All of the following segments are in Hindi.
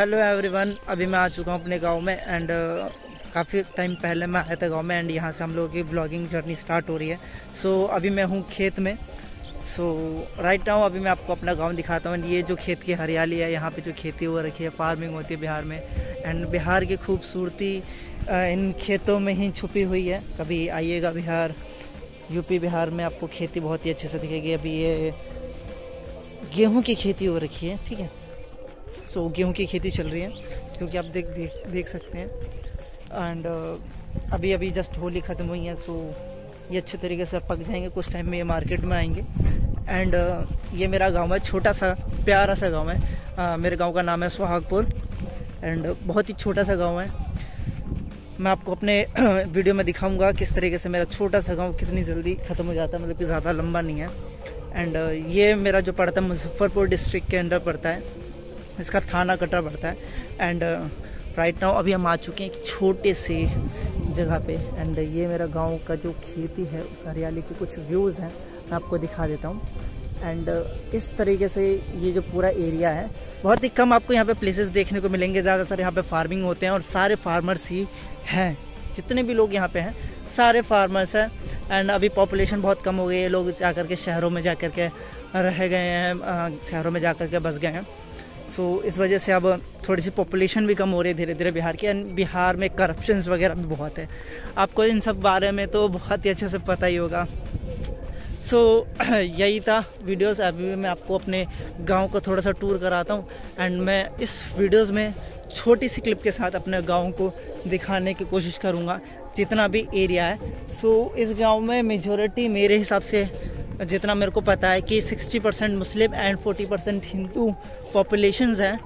हेलो एवरीवन, अभी मैं आ चुका हूँ अपने गांव में एंड काफ़ी टाइम पहले मैं आया था गांव में एंड यहाँ से हम लोगों की ब्लॉगिंग जर्नी स्टार्ट हो रही है। अभी मैं हूँ खेत में। राइट नाउ अभी मैं आपको अपना गांव दिखाता हूँ। ये जो खेत की हरियाली है, यहाँ पे जो खेती हो रखी है, फार्मिंग होती है बिहार में एंड बिहार की खूबसूरती इन खेतों में ही छुपी हुई है। कभी आइएगा बिहार, यूपी बिहार में आपको खेती बहुत ही अच्छे से दिखेगी। अभी ये गेहूँ की खेती हो रखी है, ठीक है। गेहूं की खेती चल रही है क्योंकि आप देख सकते हैं एंड अभी जस्ट होली ख़त्म हुई है। ये अच्छे तरीके से पक जाएंगे, कुछ टाइम में ये मार्केट में आएंगे। एंड ये मेरा गांव है, छोटा सा प्यारा सा गांव है। मेरे गांव का नाम है सुहागपुर एंड बहुत ही छोटा सा गांव है। मैं आपको अपने वीडियो में दिखाऊंगा किस तरीके से मेरा छोटा सा गांव कितनी जल्दी ख़त्म हो जाता है, मतलब कि ज़्यादा लंबा नहीं है। एंड ये मेरा जो पड़ता है मुजफ्फरपुर डिस्ट्रिक्ट के अंदर पड़ता है, इसका थाना कटरा पड़ता है। एंड राइट नाउ अभी हम आ चुके हैं एक छोटे से जगह पे एंड ये मेरा गांव का जो खेती है उस हरियाली के कुछ व्यूज़ हैं, मैं आपको दिखा देता हूँ। एंड इस तरीके से ये जो पूरा एरिया है, बहुत ही कम आपको यहाँ पे प्लेसेस देखने को मिलेंगे। ज़्यादातर यहाँ पे फार्मिंग होते हैं और सारे फार्मर्स ही हैं। जितने भी लोग यहाँ पे हैं सारे फार्मर्स हैं एंड अभी पॉपुलेशन बहुत कम हो गई है। लोग जाकर के शहरों में जा कर के रह गए हैं, शहरों में जा कर के बस गए हैं। इस वजह से अब थोड़ी सी पॉपुलेशन भी कम हो रही है धीरे धीरे बिहार की। एंड बिहार में करप्शंस वगैरह भी बहुत है, आपको इन सब बारे में तो बहुत ही अच्छे से पता ही होगा। यही था वीडियोस। अभी मैं आपको अपने गांव को थोड़ा सा टूर कराता हूं एंड मैं इस वीडियोस में छोटी सी क्लिप के साथ अपने गांव को दिखाने की कोशिश करूंगा जितना भी एरिया है। इस गांव में मेजॉरिटी मेरे हिसाब से जितना मेरे को पता है कि 60% मुस्लिम एंड 40% हिंदू पॉपुलेशंस हैं।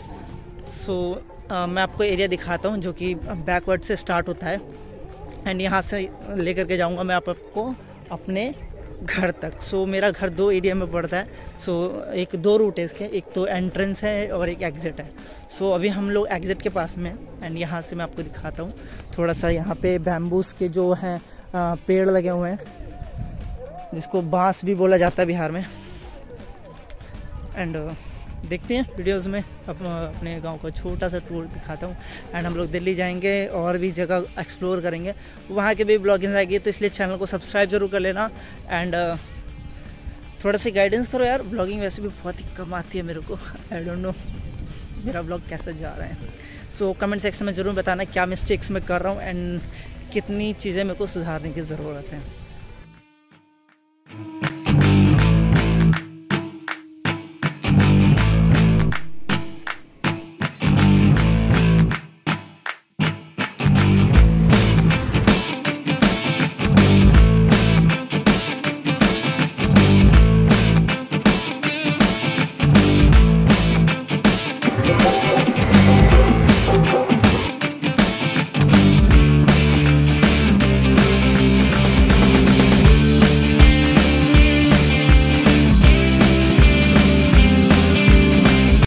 मैं आपको एरिया दिखाता हूँ जो कि बैकवर्ड से स्टार्ट होता है एंड यहाँ से लेकर के जाऊँगा मैं आपको अपने घर तक। मेरा घर दो एरिया में पड़ता है। एक दो रूट है इसके, एक तो एंट्रेंस है और एक एग्ज़िट है। अभी हम लोग एग्ज़िट के पास में एंड यहाँ से मैं आपको दिखाता हूँ थोड़ा सा। यहाँ पे बैम्बूस के जो हैं पेड़ लगे हुए हैं, जिसको बांस भी बोला जाता है बिहार में। एंड देखते हैं वीडियोस में अपने गांव का छोटा सा टूर दिखाता हूं। एंड हम लोग दिल्ली जाएंगे और भी जगह एक्सप्लोर करेंगे, वहाँ के भी ब्लॉगिंग आएगी, तो इसलिए चैनल को सब्सक्राइब जरूर कर लेना एंड थोड़ा सी गाइडेंस करो यार। ब्लॉगिंग वैसे भी बहुत ही कम आती है मेरे को, आई डोंट नो मेरा ब्लॉग कैसे जा रहा है। कमेंट सेक्शन में ज़रूर बताना क्या मिस्टेक्स मैं कर रहा हूँ एंड कितनी चीज़ें मेरे को सुधारने की ज़रूरत है।